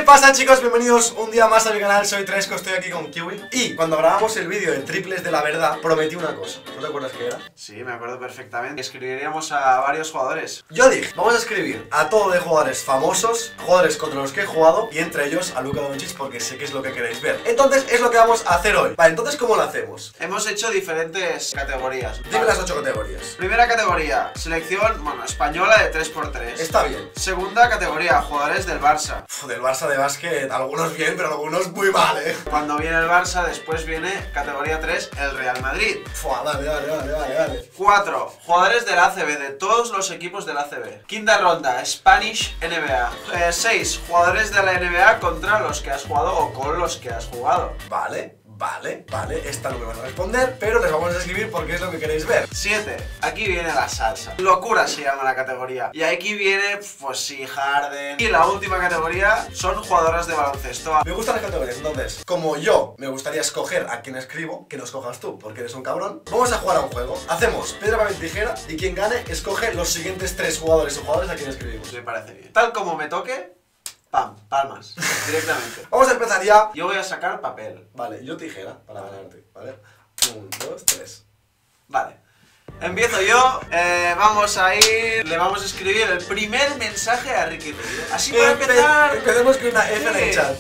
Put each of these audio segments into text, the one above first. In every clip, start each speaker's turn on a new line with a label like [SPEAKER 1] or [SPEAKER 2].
[SPEAKER 1] pasa, chicos? Bienvenidos un día más a mi canal, soy Tresco, estoy aquí con Kiwi. Y cuando grabamos el vídeo de triples de la verdad, prometí una cosa. ¿No te acuerdas qué era?
[SPEAKER 2] Sí, me acuerdo perfectamente. Escribiríamos a varios jugadores.
[SPEAKER 1] Yo dije, vamos a escribir a todo de jugadores famosos, jugadores contra los que he jugado, y entre ellos a Luka Doncic, porque sé que es lo que queréis ver. Entonces es lo que vamos a hacer hoy. Vale, entonces ¿cómo lo hacemos?
[SPEAKER 2] Hemos hecho diferentes categorías.
[SPEAKER 1] Dime las 8 categorías.
[SPEAKER 2] Primera categoría, selección, española de 3x3.
[SPEAKER 1] Está bien.
[SPEAKER 2] Segunda categoría, jugadores del Barça.
[SPEAKER 1] Del Barça de básquet, algunos bien, pero algunos muy mal,
[SPEAKER 2] Cuando viene el Barça, después viene categoría 3, el Real Madrid.
[SPEAKER 1] Dale.
[SPEAKER 2] 4. Jugadores del ACB, de todos los equipos del ACB. Quinta ronda, Spanish NBA. 6. Jugadores de la NBA contra los que has jugado o con los que has jugado.
[SPEAKER 1] Vale, esta no me van a responder, pero les vamos a escribir porque es lo que queréis ver.
[SPEAKER 2] 7. Aquí viene la salsa. Locura se llama la categoría. Y aquí viene, pues sí, Harden. Y la última categoría son jugadoras de baloncesto.
[SPEAKER 1] Me gustan las categorías, entonces, como yo me gustaría escoger a quien escribo, que no escojas tú, porque eres un cabrón, vamos a jugar a un juego. Hacemos piedra, papel, tijera, y quien gane, escoge los siguientes 3 jugadores o jugadores a quien escribimos.
[SPEAKER 2] Me parece bien. Tal como me toque, pam, palmas, directamente.
[SPEAKER 1] Vamos a empezar ya.
[SPEAKER 2] Yo voy a sacar papel.
[SPEAKER 1] Vale, yo tijera, para ganarte, ¿vale? 1, 2, 3.
[SPEAKER 2] Vale. Empiezo yo, vamos a ir, le vamos a escribir el primer mensaje a Ricky Rubio. Así para empezar.
[SPEAKER 1] Empecemos con una F en el chat.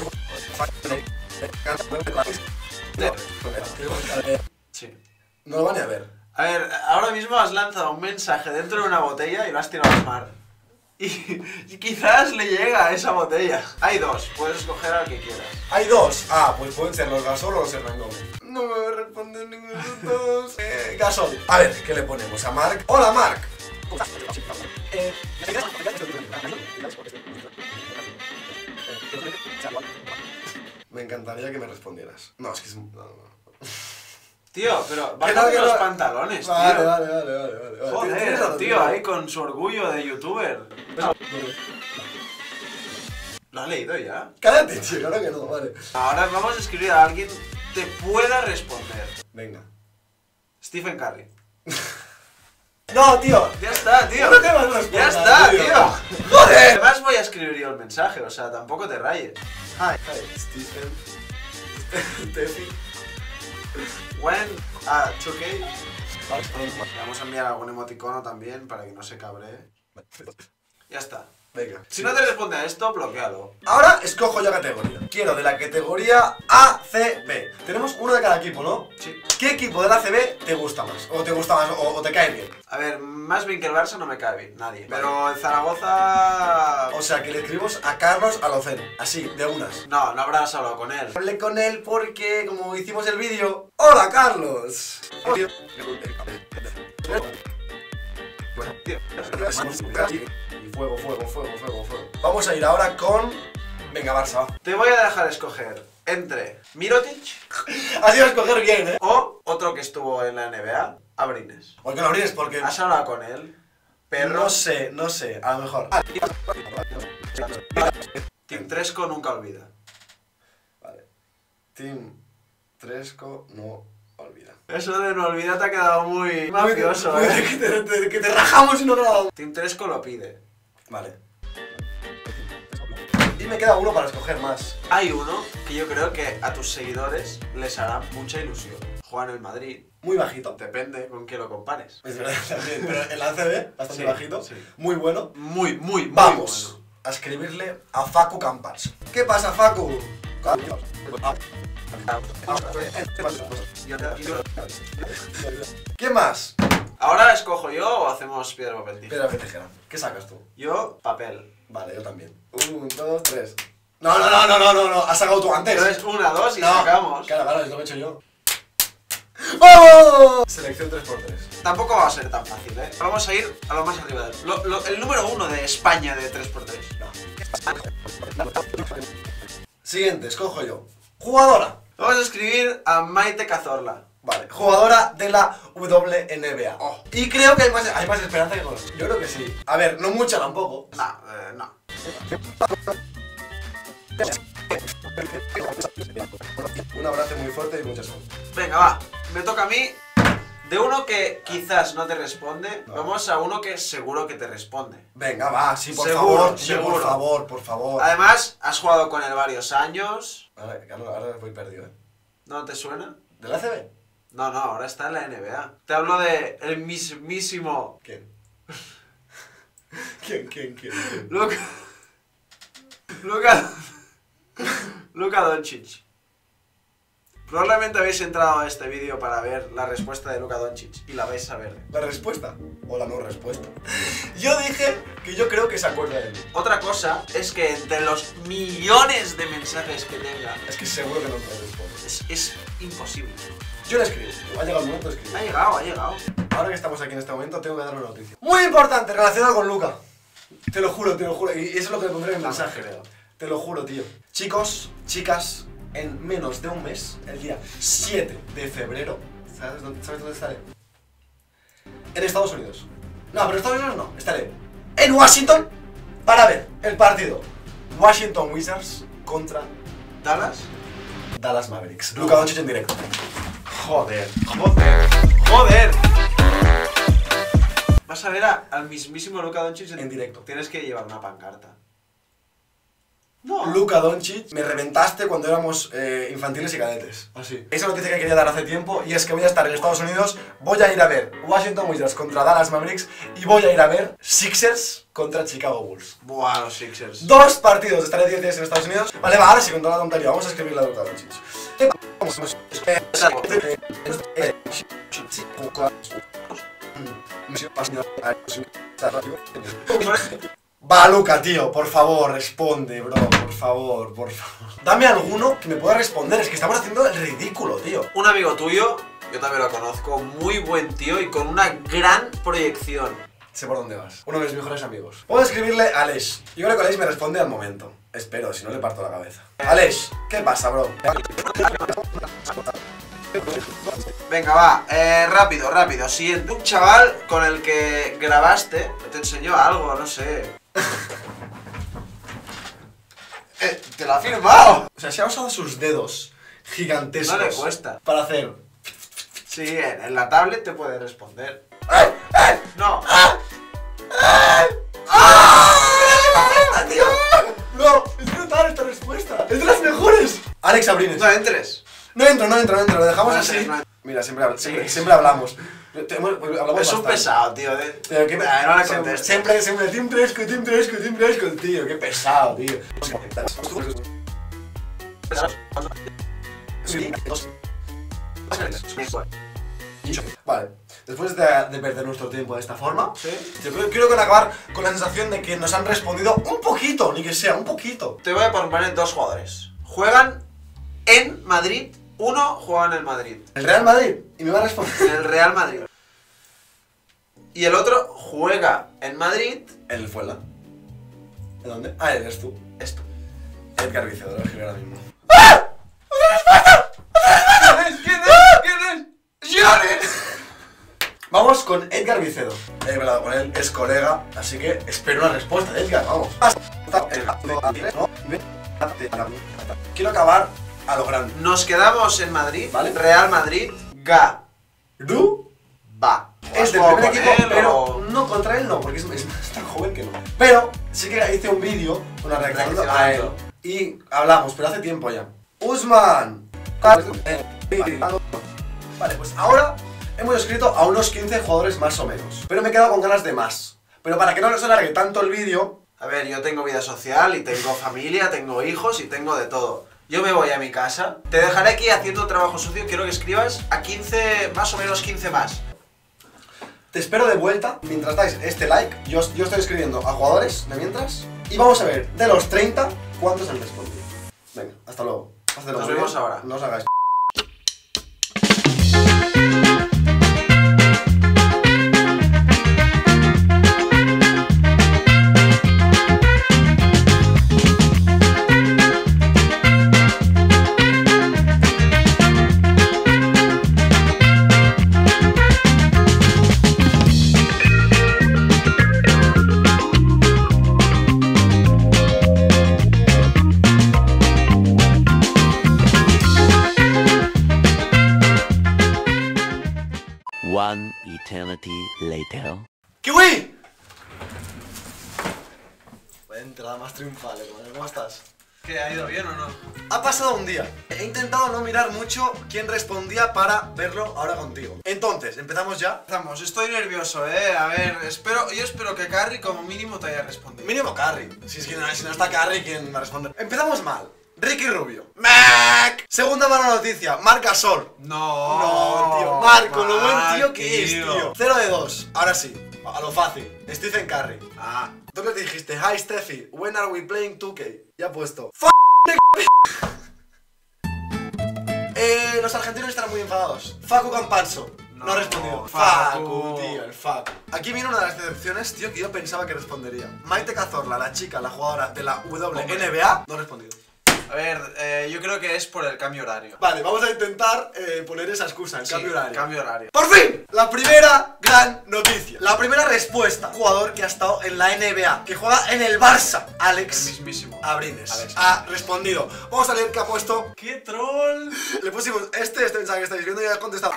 [SPEAKER 2] Sí.
[SPEAKER 1] No lo van a ver.
[SPEAKER 2] A ver, ahora mismo has lanzado un mensaje dentro de una botella y lo has tirado al mar. Y quizás le llega a esa botella. Hay 2, puedes escoger al que quieras.
[SPEAKER 1] Hay 2. Ah, pues pueden ser los Gasol o los Hernán Gómez. No me va a responder ninguno de los dos. Gasol. A ver, ¿qué le ponemos a Mark? Hola, Mark. Me encantaría que me respondieras. No, es que es... No.
[SPEAKER 2] Tío, pero bájate los pantalones, tío.
[SPEAKER 1] Vale.
[SPEAKER 2] Joder, tío, ahí con su orgullo de youtuber. ¿Lo has leído ya?
[SPEAKER 1] Cállate, tío, claro que no, vale.
[SPEAKER 2] Ahora vamos a escribir a alguien que te pueda responder.
[SPEAKER 1] Venga.
[SPEAKER 2] Stephen Curry.
[SPEAKER 1] No, tío.
[SPEAKER 2] Ya está, tío.
[SPEAKER 1] No te vas a responder,
[SPEAKER 2] Ya está, tío.
[SPEAKER 1] ¡Joder!
[SPEAKER 2] Además voy a escribir yo el mensaje, o sea, tampoco te rayes.
[SPEAKER 1] Hi, Stephen. Tefi.
[SPEAKER 2] When 2K. Vamos a enviar algún emoticono también para que no se cabree. Ya está.
[SPEAKER 1] Venga.
[SPEAKER 2] Si no te responde a esto, bloquealo.
[SPEAKER 1] Ahora escojo yo categoría. Quiero de la categoría ACB. Tenemos uno de cada equipo, ¿no?
[SPEAKER 2] Sí.
[SPEAKER 1] ¿Qué equipo del ACB te gusta más? ¿O te gusta más o te cae bien?
[SPEAKER 2] A ver, más bien que el Barça no me cae bien, nadie. Pero el Zaragoza...
[SPEAKER 1] O sea, que le escribimos a Carlos Alocen. Así, de unas.
[SPEAKER 2] No habrás hablado con él.
[SPEAKER 1] Hablé con él porque, como hicimos el vídeo... ¡Hola, Carlos! Fuego. Vamos a ir ahora con... Venga, Barça, va.
[SPEAKER 2] Te voy a dejar escoger entre Mirotic
[SPEAKER 1] Has ido a escoger bien,
[SPEAKER 2] o otro que estuvo en la NBA, Abrines.
[SPEAKER 1] ¿Por qué no abres? Porque...
[SPEAKER 2] ¿Has hablado con él? Perro.
[SPEAKER 1] No sé, a lo mejor.
[SPEAKER 2] Team Tresco nunca olvida.
[SPEAKER 1] Vale. Team Tresco no olvida.
[SPEAKER 2] Eso de no olvida te ha quedado muy mafioso,
[SPEAKER 1] Que te rajamos y no grabamos.
[SPEAKER 2] Team Tresco lo pide.
[SPEAKER 1] Vale. Y me queda uno para escoger más.
[SPEAKER 2] Hay uno que yo creo que a tus seguidores les hará mucha ilusión. Juega en el Madrid.
[SPEAKER 1] Muy bajito.
[SPEAKER 2] Depende con qué lo compares.
[SPEAKER 1] Es verdad, también. Pero el ACB, bastante
[SPEAKER 2] Sí,
[SPEAKER 1] bajito.
[SPEAKER 2] sí.
[SPEAKER 1] Muy bueno.
[SPEAKER 2] Muy
[SPEAKER 1] Vamos
[SPEAKER 2] bueno.
[SPEAKER 1] a escribirle a Facu Campars. ¿Qué pasa, Facu? ¿Quién más?
[SPEAKER 2] ¿Ahora escojo yo o hacemos piedra, papel, tijera?
[SPEAKER 1] Piedra, papel, tijera. ¿Qué sacas tú?
[SPEAKER 2] Yo, papel.
[SPEAKER 1] Vale, yo también. 1, 2, 3. No. Has sacado tú antes.
[SPEAKER 2] Entonces, 1, 2 y
[SPEAKER 1] No.
[SPEAKER 2] sacamos.
[SPEAKER 1] Claro, es lo que he hecho yo. ¡Vamos! Selección 3x3.
[SPEAKER 2] Tampoco va a ser tan fácil, ¿eh? Vamos a ir a lo más arriba. El número 1 de España de 3x3.
[SPEAKER 1] Siguiente, escojo yo. Jugadora.
[SPEAKER 2] Vamos a escribir a Maite Cazorla.
[SPEAKER 1] Vale, jugadora de la WNBA. Oh. Y creo que hay más esperanza que con nosotros. Yo creo que sí. A ver, no mucha tampoco.
[SPEAKER 2] No.
[SPEAKER 1] Un abrazo muy fuerte y mucha suerte.
[SPEAKER 2] Venga, va. Me toca a mí. De uno que quizás no te responde,
[SPEAKER 1] No.
[SPEAKER 2] vamos a uno que seguro que te responde.
[SPEAKER 1] Venga, va, sí, por
[SPEAKER 2] Seguro,
[SPEAKER 1] favor, tío,
[SPEAKER 2] seguro.
[SPEAKER 1] por favor, por favor.
[SPEAKER 2] Además, has jugado con él varios años.
[SPEAKER 1] Ahora voy perdido, ¿eh?
[SPEAKER 2] ¿No te suena?
[SPEAKER 1] ¿Del ACB?
[SPEAKER 2] No, ahora está en la NBA. Te hablo de el mismísimo
[SPEAKER 1] ¿Quién? ¿Quién?
[SPEAKER 2] Luka... Luka... Luka Doncic. Probablemente habéis entrado a este vídeo para ver la respuesta de Luka Doncic y la vais a ver.
[SPEAKER 1] ¿La respuesta? ¿O la no respuesta? Yo dije que yo creo que se acuerda de mí.
[SPEAKER 2] Otra cosa es que entre los millones de mensajes que tenga,
[SPEAKER 1] Es que seguro que no me responde.
[SPEAKER 2] es imposible.
[SPEAKER 1] Yo le escribo. Ha llegado el momento de escribir.
[SPEAKER 2] Ha llegado.
[SPEAKER 1] Ahora que estamos aquí en este momento, tengo que dar una noticia. Muy importante, relacionada con Luka. Te lo juro. Y eso es lo que le pondré en el mensaje.
[SPEAKER 2] creo.
[SPEAKER 1] Te lo juro, tío. Chicos, chicas, en menos de un mes, el día 7 de febrero, ¿sabes dónde estaré? En Estados Unidos. No, pero en Estados Unidos no. Estaré en Washington para ver el partido Washington Wizards contra
[SPEAKER 2] ¿Dallas?
[SPEAKER 1] Dallas Mavericks. Luka Doncic en directo.
[SPEAKER 2] Joder. Vas a ver al mismísimo Luka Doncic
[SPEAKER 1] En directo.
[SPEAKER 2] Tienes que llevar una pancarta. No.
[SPEAKER 1] Luka Doncic, me reventaste cuando éramos infantiles y cadetes. Así. Esa noticia que quería dar hace tiempo, y es que voy a estar en Estados Unidos, voy a ir a ver Washington Wizards contra Dallas Mavericks y voy a ir a ver Sixers contra Chicago Bulls.
[SPEAKER 2] Buah, los Sixers.
[SPEAKER 1] 2 partidos, estaré 10 días en Estados Unidos. Vale, va, ahora sí, con toda la tontería, vamos a escribir la Luka Doncic. Va, Luka, tío, por favor, responde, bro, por favor. Dame alguno que me pueda responder, es que estamos haciendo el ridículo, tío.
[SPEAKER 2] Un amigo tuyo, yo también lo conozco, muy buen tío y con una gran proyección.
[SPEAKER 1] Sé por dónde vas. Uno de mis mejores amigos. Puedo escribirle a Aleix. Yo creo que Aleix me responde al momento. Espero, si no le parto la cabeza. Aleix, ¿qué pasa, bro?
[SPEAKER 2] Venga, va, rápido. Siguiente. Un chaval con el que grabaste, te enseñó algo, no sé. Te lo ha firmado.
[SPEAKER 1] O sea, se ha usado sus dedos gigantescos.
[SPEAKER 2] No le cuesta.
[SPEAKER 1] Para hacer...
[SPEAKER 2] Sí, en la tablet te puede responder. No.
[SPEAKER 1] ¡Tío! No, es brutal esta respuesta. Es de las mejores. Alex Abrines.
[SPEAKER 2] No entres.
[SPEAKER 1] No entro, lo dejamos
[SPEAKER 2] No
[SPEAKER 1] así.
[SPEAKER 2] entres, no entres.
[SPEAKER 1] Mira, siempre hablamos. Hablamos
[SPEAKER 2] Es un
[SPEAKER 1] bastante.
[SPEAKER 2] pesado, tío.
[SPEAKER 1] Pero qué
[SPEAKER 2] No le contestes.
[SPEAKER 1] siempre, Team Fresco, tío. Qué pesado, tío. Vale, después de perder nuestro tiempo de esta forma,
[SPEAKER 2] Sí.
[SPEAKER 1] yo creo que acabar con la sensación de que nos han respondido un poquito, ni que sea, un poquito.
[SPEAKER 2] Te voy a poner dos jugadores. Juegan en Madrid. Uno juega en el Madrid.
[SPEAKER 1] El Real Madrid, y me va a responder.
[SPEAKER 2] En el Real Madrid. Y el otro juega en Madrid.
[SPEAKER 1] En el Fuela. ¿En dónde? Ah, eres tú.
[SPEAKER 2] Esto.
[SPEAKER 1] Edgar Vicedo, lo escribí ahora mismo.
[SPEAKER 2] ¿Quién es? ¡Giannis!
[SPEAKER 1] Vamos con Edgar Vicedo. He hablado con él, es colega, así que espero una respuesta de Edgar, vamos. Quiero acabar a lo grande.
[SPEAKER 2] Nos quedamos en Madrid.
[SPEAKER 1] Vale.
[SPEAKER 2] Real Madrid. Ga.
[SPEAKER 1] ¿Du?
[SPEAKER 2] Va.
[SPEAKER 1] Es del
[SPEAKER 2] ¿Juego
[SPEAKER 1] primer
[SPEAKER 2] con
[SPEAKER 1] equipo,
[SPEAKER 2] él
[SPEAKER 1] pero
[SPEAKER 2] o-
[SPEAKER 1] no contra él no, porque es tan joven que no. Pero sí que hice un vídeo, una reacción a él. Y hablamos, pero hace tiempo ya. Usman. Vale, pues ahora hemos escrito a unos 15 jugadores más o menos. Pero me he quedado con ganas de más. Pero para que no nos alargue tanto el vídeo,
[SPEAKER 2] A ver, yo tengo vida social y tengo familia, tengo hijos y tengo de todo. Yo me voy a mi casa. Te dejaré aquí haciendo trabajo sucio. Quiero que escribas a 15, más o menos 15 más.
[SPEAKER 1] te espero de vuelta mientras dais este like. Yo estoy escribiendo a jugadores de mientras. Y vamos a ver, de los 30, ¿cuántos han respondido? Venga, hasta luego. Hacedlo
[SPEAKER 2] Nos
[SPEAKER 1] muy
[SPEAKER 2] vemos
[SPEAKER 1] bien.
[SPEAKER 2] ahora.
[SPEAKER 1] No os hagáis
[SPEAKER 3] One eternity later.
[SPEAKER 1] ¡Kiwi! Vaya entrada más triunfal, hermano. ¿Cómo estás?
[SPEAKER 2] ¿Qué, ha ido bien o no?
[SPEAKER 1] Ha pasado un día. He intentado no mirar mucho quién respondía para verlo ahora contigo. Entonces, ¿empezamos ya?
[SPEAKER 2] Empezamos, estoy nervioso, A ver, yo espero que Carrie como mínimo te haya respondido.
[SPEAKER 1] Mínimo Carrie. Si no está Carrie, ¿quién va a responder? Empezamos mal. Ricky Rubio. ¡Mac! Segunda mala noticia. Marc Gasol. No, tío. Marco, lo buen tío que es, tío. 0 de 2. Ahora sí. A lo fácil. Stephen Curry.
[SPEAKER 2] Ah.
[SPEAKER 1] Tú le dijiste, hi Steffi, when are we playing 2K? Ya puesto. Los argentinos están muy enfadados. Facu Campanso. No ha respondido. Facu, tío, el Facu. Aquí viene una de las decepciones, tío, que yo pensaba que respondería. Maite Cazorla, la chica, la jugadora de la WNBA, no ha respondido.
[SPEAKER 2] A ver, yo creo que es por el cambio horario.
[SPEAKER 1] Vale, vamos a intentar poner esa excusa, el cambio horario.
[SPEAKER 2] Cambio horario.
[SPEAKER 1] ¡Por fin! La primera gran noticia. La primera respuesta. Jugador que ha estado en la NBA, que juega en el Barça. Alex.
[SPEAKER 2] El mismísimo.
[SPEAKER 1] Abrines.
[SPEAKER 2] Alex.
[SPEAKER 1] Ha respondido. Vamos a leer qué ha puesto.
[SPEAKER 2] ¡Qué troll!
[SPEAKER 1] Le pusimos este mensaje que estáis viendo y ha contestado.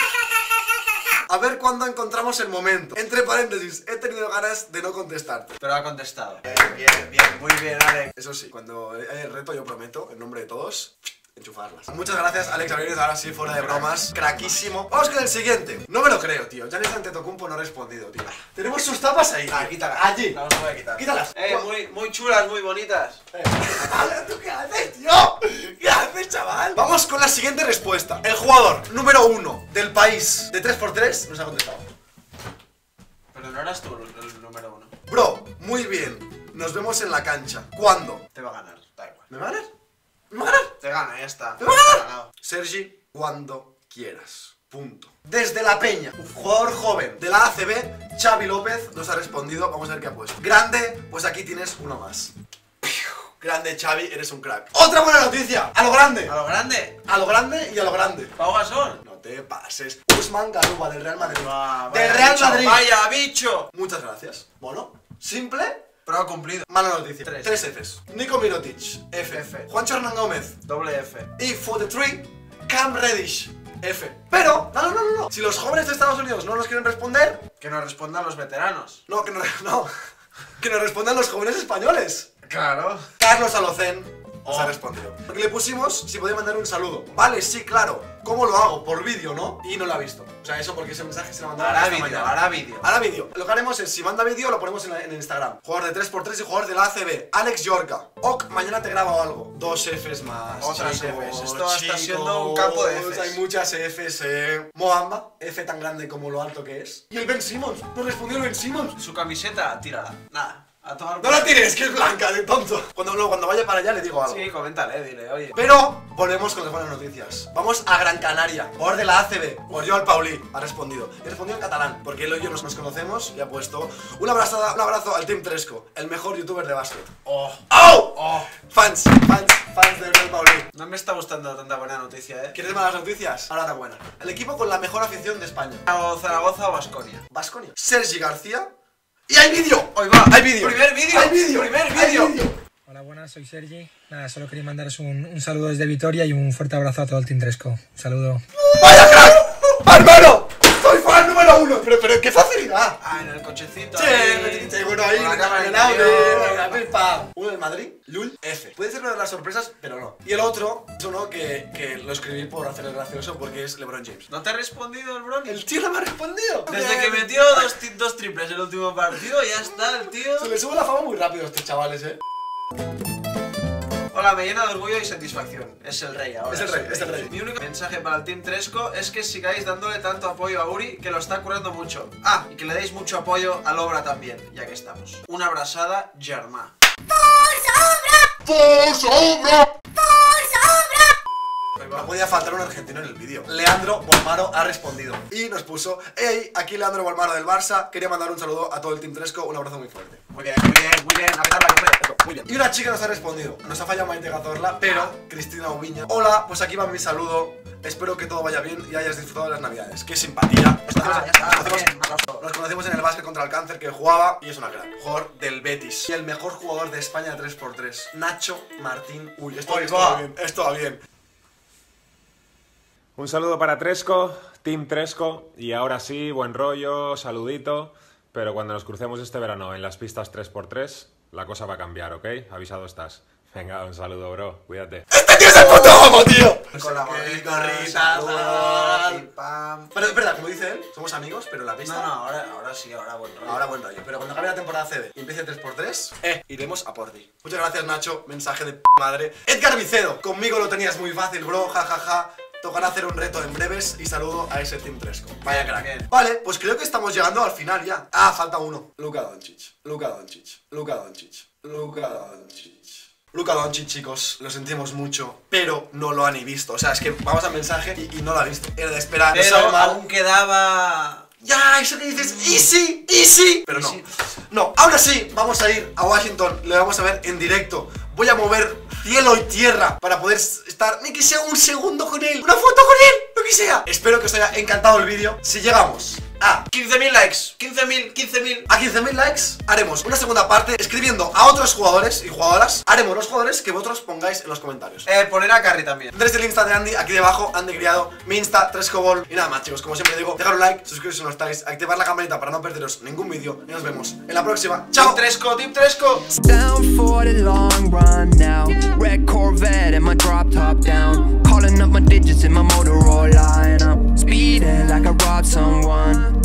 [SPEAKER 1] A ver cuándo encontramos el momento. Entre paréntesis, he tenido ganas de no contestarte.
[SPEAKER 2] Pero ha contestado. Bien, muy bien, Alex.
[SPEAKER 1] Eso sí, cuando haya el reto yo prometo, en nombre de todos, enchufarlas. Muchas gracias, Alex Abrines, ahora sí, fuera de bromas. Craquísimo. Vamos con el siguiente. No me lo creo, tío. Giannis Antetokounmpo no ha respondido, tío. Tenemos sus tapas ahí.
[SPEAKER 2] Ah, quítalas.
[SPEAKER 1] Allí.
[SPEAKER 2] Las voy a quitar.
[SPEAKER 1] Quítalas.
[SPEAKER 2] Muy chulas, muy bonitas.
[SPEAKER 1] ¿Tú qué haces, tío? ¿Qué haces, chaval? Vamos con la siguiente respuesta. El jugador número 1 del país de 3x3 nos ha contestado.
[SPEAKER 2] Pero no eras tú el número 1.
[SPEAKER 1] Bro, muy bien. Nos vemos en la cancha. ¿Cuándo?
[SPEAKER 2] Te va a ganar, da igual.
[SPEAKER 1] ¿Me va a ganar? ¿Me va a ganar?
[SPEAKER 2] Te gana, ya está.
[SPEAKER 1] ¿Me va a ganar?
[SPEAKER 2] Ganado.
[SPEAKER 1] Sergi, cuando quieras. Punto. Desde La Peña, jugador joven de la ACB, Xavi López nos ha respondido. Vamos a ver qué ha puesto. Grande, pues aquí tienes uno más. Grande, Xavi, eres un crack. ¡Otra buena noticia! ¡A lo grande!
[SPEAKER 2] ¿A lo grande?
[SPEAKER 1] A lo grande y a lo grande.
[SPEAKER 2] ¿Pau Gasol?
[SPEAKER 1] No te pases. Usman Garuba del Real Madrid.
[SPEAKER 2] Vaya
[SPEAKER 1] Del Real
[SPEAKER 2] bicho,
[SPEAKER 1] Madrid.
[SPEAKER 2] ¡Vaya bicho!
[SPEAKER 1] Muchas gracias. Bueno, simple.
[SPEAKER 2] Pero ha cumplido.
[SPEAKER 1] Mala noticia.
[SPEAKER 2] Tres.
[SPEAKER 1] 3 Fs. Nico Mirotic, F.
[SPEAKER 2] F.
[SPEAKER 1] Juancho Hernán Gómez.
[SPEAKER 2] Doble F.
[SPEAKER 1] Y for the three, Cam Reddish, F. Pero, no. Si los jóvenes de Estados Unidos no nos quieren responder,
[SPEAKER 2] Que nos respondan los veteranos.
[SPEAKER 1] no. Que nos respondan los jóvenes españoles.
[SPEAKER 2] Claro.
[SPEAKER 1] Carlos Alocén nos ha respondido. Porque le pusimos si podía mandar un saludo. Vale, sí, claro. ¿Cómo lo hago? Por vídeo, ¿no? Y no lo ha visto. O sea, eso porque ese mensaje se lo mandaron
[SPEAKER 2] Hará
[SPEAKER 1] esta
[SPEAKER 2] vídeo,
[SPEAKER 1] mañana.
[SPEAKER 2] hará vídeo.
[SPEAKER 1] Hará vídeo. Lo que haremos es, si manda vídeo, lo ponemos en Instagram. Jugador de 3x3 y jugador de la ACB. Alex Yorca. Ok, mañana te grabo algo. 2 Fs más.
[SPEAKER 2] Otras
[SPEAKER 1] chicos,
[SPEAKER 2] Fs. Esto está siendo un campo de Fs.
[SPEAKER 1] Hay muchas Fs, Moamba, F tan grande como lo alto que es. Y el Ben Simmons. No respondió el Ben Simmons.
[SPEAKER 2] Su camiseta, tírala. Nada. A tomar
[SPEAKER 1] No la tires, que es blanca, de tonto. Cuando vaya para allá le digo algo.
[SPEAKER 2] Sí, coméntale, dile, oye.
[SPEAKER 1] Pero volvemos con las buenas noticias. Vamos a Gran Canaria. Jugador de la ACB. Oriol Paulí ha respondido. Y respondió en catalán, porque él y yo nos conocemos y ha puesto un abrazo al Team Tresco, el mejor youtuber de básquet.
[SPEAKER 2] Oh.
[SPEAKER 1] Fans de Oriol Paulí.
[SPEAKER 2] No me está gustando tanta buena noticia,
[SPEAKER 1] ¿Quieres malas noticias? Ahora buena. El equipo con la mejor afición de España.
[SPEAKER 2] Zaragoza o Baskonia.
[SPEAKER 1] Baskonia. Sergi García. ¡Y hay vídeo!
[SPEAKER 2] Hoy va.
[SPEAKER 1] ¡Hay vídeo!
[SPEAKER 2] ¡Primer vídeo!
[SPEAKER 1] ¡Hay vídeo!
[SPEAKER 2] ¡Primer
[SPEAKER 1] ¡Hay
[SPEAKER 2] vídeo!
[SPEAKER 1] vídeo!
[SPEAKER 4] Hola, buenas, soy Sergi. Nada, solo quería mandaros un saludo desde Vitoria y un fuerte abrazo a todo el Team Tresco. Un saludo.
[SPEAKER 1] ¡Vaya crack! ¡Hermano! ¡Soy fan número 1! Pero qué facilidad.
[SPEAKER 2] Ah, en el cochecito.
[SPEAKER 1] Sí, bueno, ahí,
[SPEAKER 2] con la cámara
[SPEAKER 1] en el audio,
[SPEAKER 2] interior.
[SPEAKER 1] la pipa. Uno del Madrid, Lul, F. Puede ser una de las sorpresas, pero no. Y el otro es uno que lo escribí por hacerle gracioso porque es LeBron James.
[SPEAKER 2] ¿No te ha respondido el Bronny?
[SPEAKER 1] El tío no me ha respondido.
[SPEAKER 2] Desde que metió dos triples el último partido, ya está el tío.
[SPEAKER 1] Se le sube la fama muy rápido a estos chavales,
[SPEAKER 2] Hola, me llena de orgullo y satisfacción. Es el rey ahora.
[SPEAKER 1] Es el rey, es el rey.
[SPEAKER 2] Mi único mensaje para el Team Tresco es que sigáis dándole tanto apoyo a Uri, que lo está currando mucho. Ah, y que le deis mucho apoyo a Lobra también, ya que estamos. Una abrazada, Germà.
[SPEAKER 1] No podía faltar un argentino en el vídeo. Leandro Bolmaro ha respondido y nos puso: hey, aquí Leandro Bolmaro del Barça. Quería mandar un saludo a todo el Team Tresco. Un abrazo muy fuerte.
[SPEAKER 2] Muy bien. A petarla,
[SPEAKER 1] Muy bien. Y una chica nos ha respondido. Nos ha fallado Maite Cazorla, pero Cristina Ubiña. Hola, pues aquí va mi saludo. Espero que todo vaya bien y hayas disfrutado de las navidades. Qué simpatía. Nos conocimos en el básquet contra el Cáncer, que jugaba y es una gran jugador del Betis. Y el mejor jugador de España de 3x3, Nacho Martín. Uy, esto va bien.
[SPEAKER 5] Un saludo para Tresco, Team Tresco, y ahora sí, buen rollo, saludito, pero cuando nos crucemos este verano en las pistas 3x3, la cosa va a cambiar, ¿ok? Avisado estás. Venga, un saludo, bro, cuídate.
[SPEAKER 1] ¡Este tío es el puto amo, tío!
[SPEAKER 2] Con la
[SPEAKER 1] gorrita,
[SPEAKER 2] saludos, pam.
[SPEAKER 1] Pero es verdad, como dice él, somos amigos, pero la pista...
[SPEAKER 2] No, ahora sí, ahora buen rollo.
[SPEAKER 1] Ahora buen rollo, pero cuando acabe la temporada CB y empiece 3x3, iremos a por ti. Muchas gracias, Nacho, mensaje de madre. Edgar Vicedo, conmigo lo tenías muy fácil, bro, jajaja. Tocará hacer un reto en breves y saludo a ese Team Tresco. Vaya crack.
[SPEAKER 2] Bien.
[SPEAKER 1] Vale, pues creo que estamos llegando al final ya. Ah, falta uno. Luka Doncic. Luka Doncic. Luka Doncic. Luka Doncic. Luka Doncic, chicos, lo sentimos mucho, pero no lo han ni visto. O sea, es que vamos al mensaje y no lo ha visto. Era de esperar.
[SPEAKER 2] Pero
[SPEAKER 1] sabe mal.
[SPEAKER 2] aún quedaba...
[SPEAKER 1] Ya, eso que dices, easy, easy. Pero no, no, aún así, vamos a ir a Washington, le vamos a ver en directo. Voy a mover cielo y tierra para poder estar, ni que sea un segundo con él, una foto con él, lo que sea. Espero que os haya encantado el vídeo. Si llegamos a
[SPEAKER 2] 15.000 likes, 15.000.
[SPEAKER 1] a 15.000 likes, haremos una segunda parte escribiendo a otros jugadores y jugadoras. Haremos los jugadores que vosotros pongáis en los comentarios.
[SPEAKER 2] Poner a Carry también.
[SPEAKER 1] Desde el Insta de Andy, aquí debajo, Andy Criado, mi Insta, Trescobol. Y nada más, chicos, como siempre digo, dejar un like, suscribiros si no estáis, activar la campanita para no perderos ningún vídeo. Y nos vemos en la próxima. ¡Chao!
[SPEAKER 2] Team Tresco.
[SPEAKER 6] Down for the long run now. Red Corvette and my drop top down. Calling up my digits in my Motorola, and I'm speeding like I robbed someone.